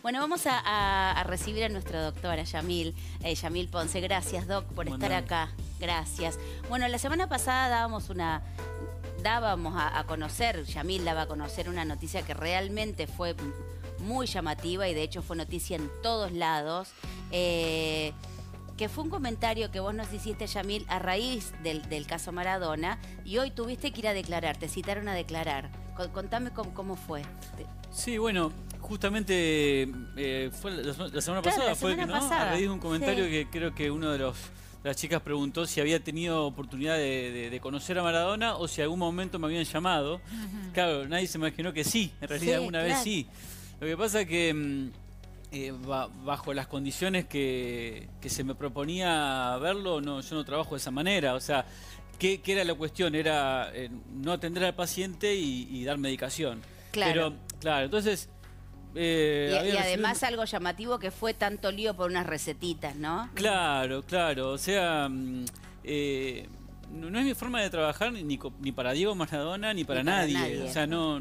Bueno, vamos a recibir a nuestra doctora Yamil Ponce. Gracias, Doc, por estar acá. Gracias. Bueno, la semana pasada dábamos a conocer, Yamil daba a conocer una noticia que realmente fue muy llamativa y de hecho fue noticia en todos lados. Que fue un comentario que vos nos hiciste, Yamil, a raíz del caso Maradona, y hoy tuviste que ir a declarar, te citaron a declarar. Contame cómo fue. Sí, bueno, justamente fue la semana pasada, a raíz de un comentario que creo que uno de las chicas preguntó si había tenido oportunidad de conocer a Maradona o si algún momento me habían llamado. Claro, nadie se imaginó que sí, en realidad alguna vez sí. Lo que pasa es que bajo las condiciones que se me proponía verlo, yo no trabajo de esa manera. O sea, ¿qué era la cuestión? Era no atender al paciente y dar medicación. Claro. Pero, claro, entonces... y además algo llamativo que fue tanto lío por unas recetitas, ¿no? Claro, claro. O sea, no es mi forma de trabajar ni para Diego Maradona ni para nadie. O sea, no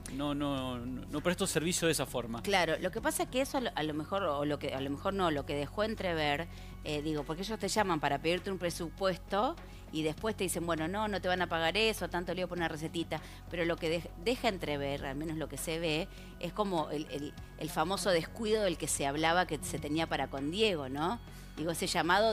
presto servicio de esa forma. Claro, lo que pasa es que eso a lo mejor, lo que dejó entrever, porque ellos te llaman para pedirte un presupuesto y después te dicen, bueno, no te van a pagar eso, tanto lío por una recetita, pero lo que deja entrever, al menos lo que se ve, es como el famoso descuido del que se hablaba que se tenía para con Diego, ¿no? Ese llamado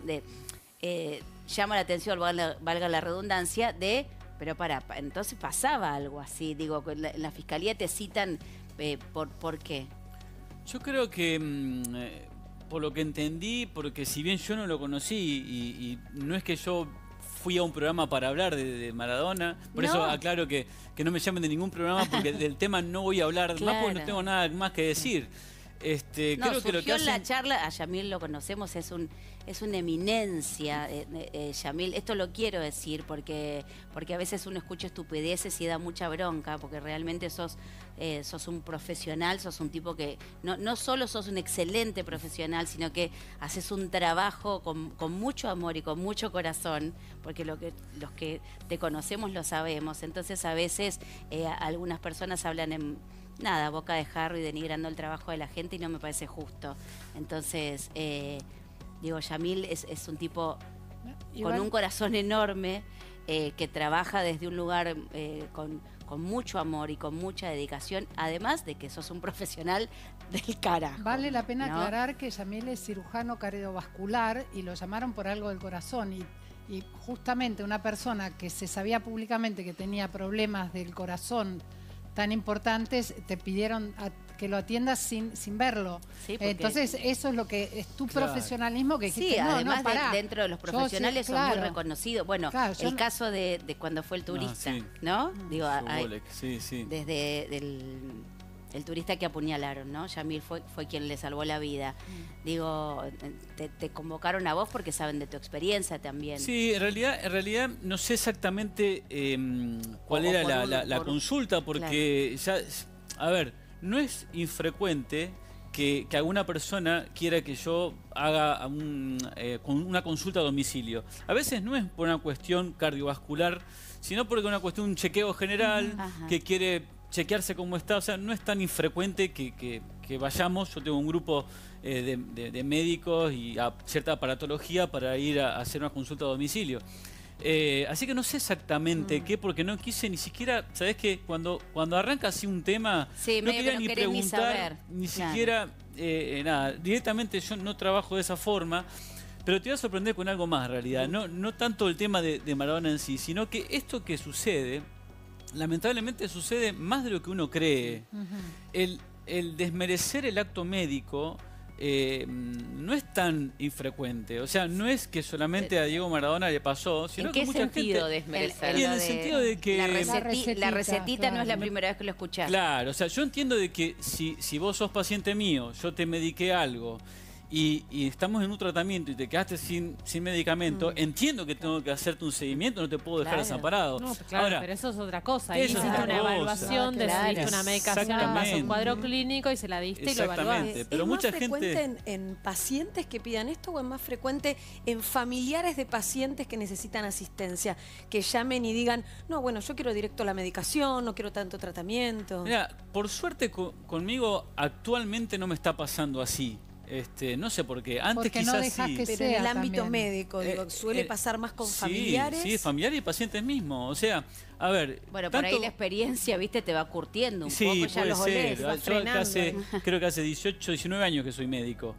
llama la atención, valga la redundancia, pero entonces pasaba algo así, en la fiscalía te citan, ¿por qué? Yo creo que, por lo que entendí, porque si bien yo no lo conocí y no es que yo fui a un programa para hablar de Maradona, por eso aclaro que no me llamen de ningún programa porque del tema no voy a hablar más porque no tengo nada más que decir. Creo que lo que la charla, a Yamil lo conocemos, es una eminencia, Yamil. Esto lo quiero decir porque a veces uno escucha estupideces y da mucha bronca, porque realmente sos un profesional, sos un tipo que no solo sos un excelente profesional, sino que haces un trabajo con mucho amor y con mucho corazón, porque los que te conocemos lo sabemos. Entonces a veces algunas personas hablan en boca de jarro y denigrando el trabajo de la gente y no me parece justo. Entonces, Yamil es un tipo con un corazón enorme que trabaja desde un lugar con mucho amor y con mucha dedicación, además de que sos un profesional del carajo. Vale la pena aclarar que Yamil es cirujano cardiovascular y lo llamaron por algo del corazón y justamente una persona que se sabía públicamente que tenía problemas del corazón tan importantes, te pidieron que lo atiendas sin verlo. Sí, entonces eso es lo que es tu profesionalismo que dijiste, además dentro de los profesionales son muy reconocidos. Bueno, el caso de cuando fue el turista, ¿no? Desde el turista que apuñalaron, ¿no? Yamil fue quien le salvó la vida. Te convocaron a vos porque saben de tu experiencia también. Sí, en realidad no sé exactamente cuál era la consulta, porque a ver, no es infrecuente que alguna persona quiera que yo haga una consulta a domicilio. A veces no es por una cuestión cardiovascular, sino porque es una cuestión de un chequeo general, que quiere chequearse cómo está. O sea, no es tan infrecuente que vayamos. Yo tengo un grupo de médicos y cierta aparatología para ir a hacer una consulta a domicilio. Así que no sé exactamente qué, porque no quise ni siquiera, ¿sabés qué? Cuando arranca así un tema, no quería ni preguntar, ni siquiera nada. Directamente yo no trabajo de esa forma. Pero te voy a sorprender con algo más en realidad. No tanto el tema de Maradona en sí, sino que esto que sucede, lamentablemente sucede más de lo que uno cree. El desmerecer el acto médico no es tan infrecuente. O sea, no es que solamente a Diego Maradona le pasó, sino que mucha gente... ¿En qué sentido desmerecer? En el sentido de que... La recetita no es la primera vez que lo escuchás. Claro, o sea, yo entiendo de que si vos sos paciente mío, yo te mediqué algo y estamos en un tratamiento y te quedaste sin medicamento, entiendo que tengo que hacerte un seguimiento, no te puedo dejar desamparado. No, claro, ahora, pero eso es otra cosa. Ahí eso es hiciste otra una cosa. evaluación, decidiste una medicación en base a un cuadro clínico y se la diste y lo evaluaste. Pero mucha ¿Es más frecuente en pacientes que pidan esto o es más frecuente en familiares de pacientes que necesitan asistencia? Que llamen y digan, no, bueno, yo quiero directo la medicación, no quiero tanto tratamiento. Mira, por suerte conmigo actualmente no me está pasando así. No sé por qué. Antes porque quizás no dejás sí. que Pero en el ámbito también. médico, digo, suele pasar más con familiares. Sí, familiares y pacientes mismos. O sea, a ver... Bueno, por ahí la experiencia, viste, te va curtiendo un poco, ya puede los olés. ser. vas Yo creo que hace 18, 19 años que soy médico.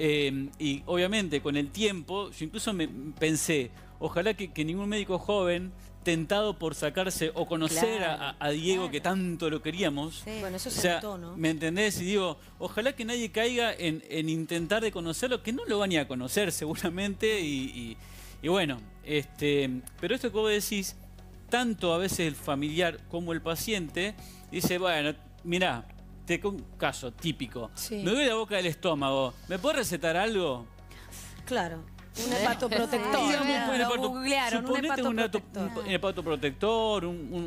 Y obviamente con el tiempo, yo incluso pensé, ojalá que ningún médico joven tentado por sacarse o conocer a Diego, que tanto lo queríamos. Sí. Bueno, eso O sea, se notó, ¿no? ¿me entendés? Y digo, ojalá que nadie caiga en intentar de conocerlo, que no lo van ni a conocer seguramente. Y bueno, pero esto que vos decís, tanto a veces el familiar como el paciente dice, bueno, mirá, un caso típico. Sí. Me duele la boca del estómago. ¿Me podés recetar algo? Claro. Un hepatoprotector. Lo googlearon, un hepatoprotector. Un hepatoprotector,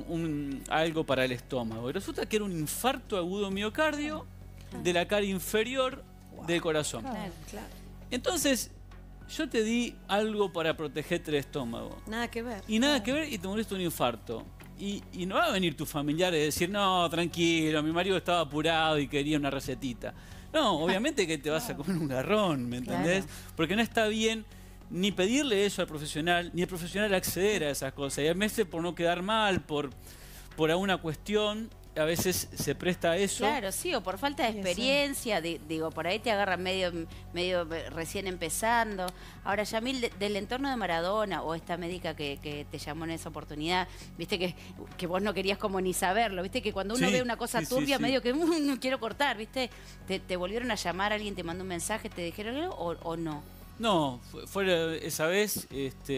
algo para el estómago. Y resulta que era un infarto agudo miocardio de la cara inferior del corazón. Claro. Entonces, yo te di algo para protegerte el estómago. Nada que ver. Y nada que ver y te moriste un infarto. Y no va a venir tu familiar y decir, no, tranquilo, mi marido estaba apurado y quería una recetita. No, obviamente que te vas a comer un garrón, ¿me entendés? Porque no está bien ni pedirle eso al profesional, ni el profesional acceder a esas cosas. Y a veces por no quedar mal, por alguna cuestión, a veces se presta a eso. Claro, sí, o por falta de experiencia, digo, por ahí te agarran medio recién empezando. Ahora, Yamil, del entorno de Maradona, o esta médica que te llamó en esa oportunidad, viste que vos no querías como ni saberlo, viste que cuando uno ve una cosa turbia, medio que no quiero cortar, viste, te volvieron a llamar, alguien te mandó un mensaje, te dijeron algo o no. No, fue esa vez,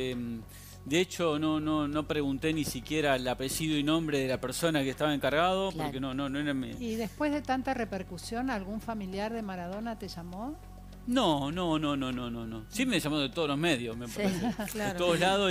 de hecho no pregunté ni siquiera el apellido y nombre de la persona que estaba encargado, porque no era mi... ¿Y después de tanta repercusión, algún familiar de Maradona te llamó? No. Sí me llamó de todos los medios, me parece. Claro. De todos lados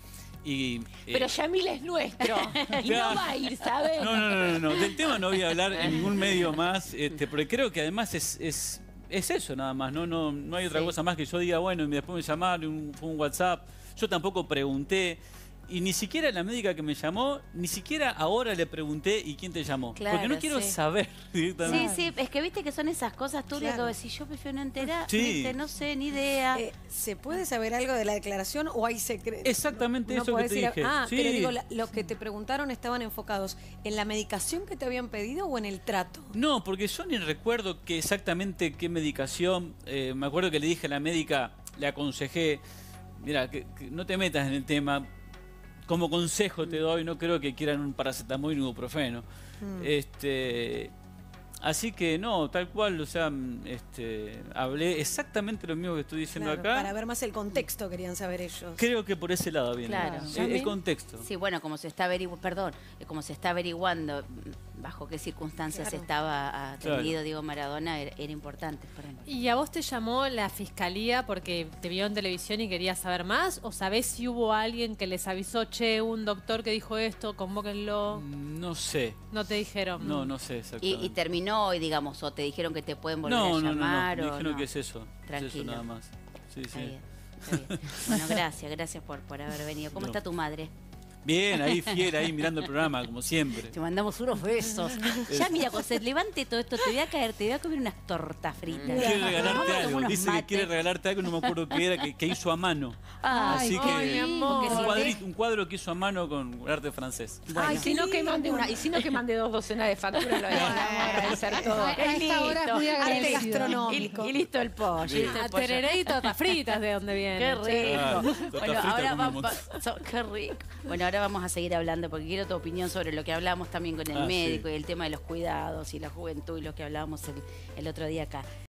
Pero Yamil es nuestro y no va a ir, ¿sabes? No. Del tema no voy a hablar en ningún medio más, porque creo que además es eso nada más, no hay otra cosa más que yo diga, bueno, y después me llamaron, fue un WhatsApp. Yo tampoco pregunté, y ni siquiera la médica que me llamó, ni siquiera ahora le pregunté ¿y quién te llamó? Claro, porque no quiero saber directamente. Sí, es que viste que son esas cosas turbias que si yo prefiero no enterar, Sí. no sé, ni idea. ¿Se puede saber algo de la declaración o hay secretos? Exactamente eso que podés te ir dije. Sí. pero digo, los que te preguntaron estaban enfocados en la medicación que te habían pedido o en el trato. No, porque yo ni recuerdo exactamente qué medicación. Me acuerdo que le dije a la médica, le aconsejé, mira, que no te metas en el tema. Como consejo te doy, no creo que quieran un paracetamol y un ibuprofeno. Así que no, tal cual, o sea, hablé exactamente lo mismo que estoy diciendo acá. Para ver más el contexto querían saber ellos. Creo que por ese lado viene. Claro. El contexto. Sí, bueno, como se está averiguando bajo qué circunstancias estaba atendido Diego Maradona, era importante. ¿Y a vos te llamó la fiscalía porque te vio en televisión y quería saber más? ¿O sabés si hubo alguien que les avisó, che, un doctor que dijo esto, convóquenlo? No sé. ¿No te dijeron? No sé exactamente. Y terminó hoy, digamos, o te dijeron que te pueden volver a llamar. No, me o dijeron que es eso. Tranquilo. Es eso nada más. Sí. Está bien. Bueno, gracias por haber venido. ¿Cómo está tu madre? Bien, ahí fiera, ahí mirando el programa, como siempre. Te mandamos unos besos. Ya mira, José, levante todo esto, te voy a comer unas tortas fritas. Quiere regalarte Vamos a algo, unos dice que mates. quiere regalarte algo, no me acuerdo qué era, que hizo a mano. Ay, Así que mi amor. un cuadro que hizo a mano con arte francés. Ay, si no que mande dos docenas de facturas, lo voy a agradecer todo. A esta hora es muy Arte agradecido. gastronómico. Y listo el pollo. Bien. listo el A pollo. tereré y tortas fritas, ¿de dónde viene? Qué rico. Ah, torta Bueno, frita ahora comemos. qué rico. Bueno, ahora vamos a seguir hablando porque quiero tu opinión sobre lo que hablamos también con el médico y el tema de los cuidados y la juventud y lo que hablábamos el otro día acá.